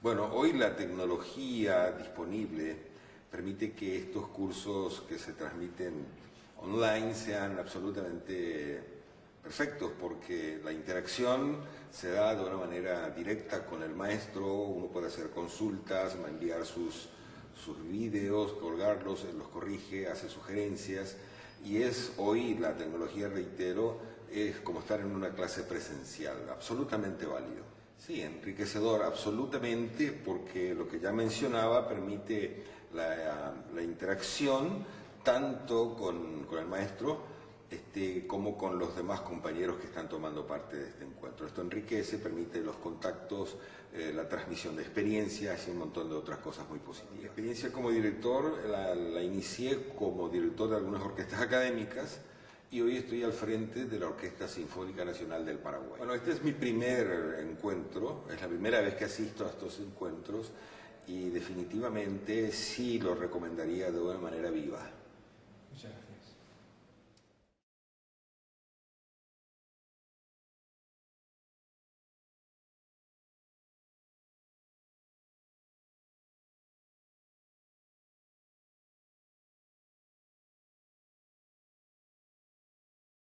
Bueno, hoy la tecnología disponible permite que estos cursos que se transmiten online sean absolutamente perfectos, porque la interacción se da de una manera directa con el maestro. Uno puede hacer consultas, enviar sus vídeos, colgarlos, él los corrige, hace sugerencias, y hoy la tecnología, reitero, es como estar en una clase presencial, absolutamente válido. Sí, enriquecedor, absolutamente, porque lo que ya mencionaba permite la interacción tanto con el maestro como con los demás compañeros que están tomando parte de este encuentro. Esto enriquece, permite los contactos, la transmisión de experiencias y un montón de otras cosas muy positivas. Mi experiencia como director la inicié como director de algunas orquestas académicas, y hoy estoy al frente de la Orquesta Sinfónica Nacional del Paraguay. Bueno, este es mi primer encuentro, es la primera vez que asisto a estos encuentros, y definitivamente sí lo recomendaría de una manera viva.